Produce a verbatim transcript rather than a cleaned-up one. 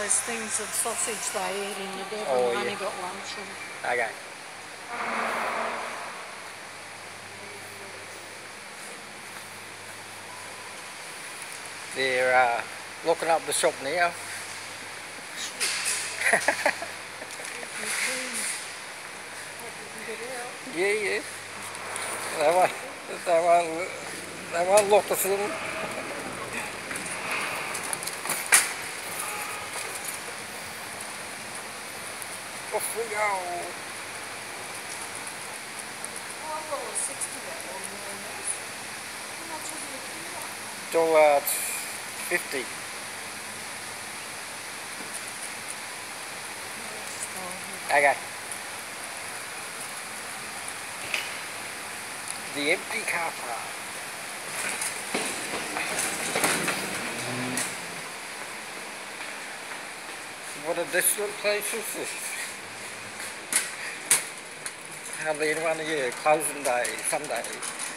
those things of sausage they eat in the Devon. Oh, I yeah. only got one from. Okay. They're uh, looking up the shop now. Yeah, yeah. They won't, they won't, they won't lock us in. Off we go. Dollar fifty. Okay. The empty car park. What a desolate place is this? Hardly anyone here, closing day, Sunday.